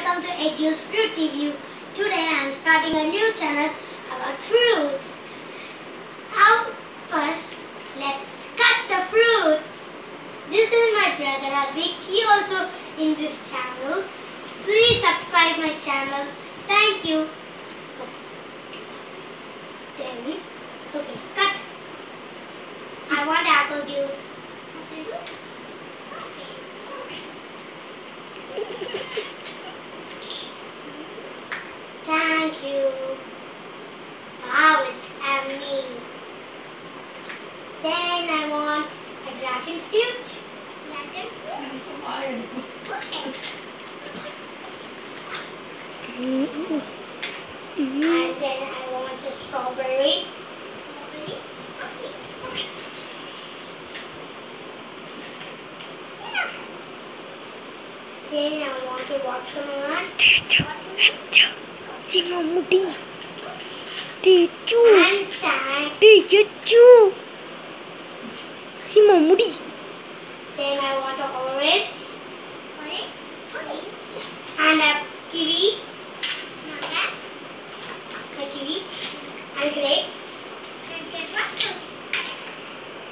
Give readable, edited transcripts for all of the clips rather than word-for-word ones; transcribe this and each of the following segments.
welcome to Edu's Fruit Review. Today I am starting a new channel about fruits. First, let's cut the fruits. This is my brother Advik. He also in this channel. Please subscribe my channel. Thank you. Then, cut. I want apple juice. Thank you. Wow, it's yummy. Then I want a dragon fruit. Okay. And then I want a strawberry. Then I want a watermelon. Then I want an orange. And a kiwi. A kiwi. And grapes.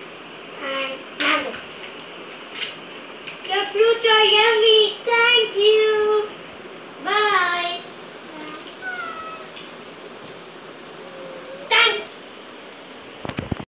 And mango. Your fruits are yummy. Thank you.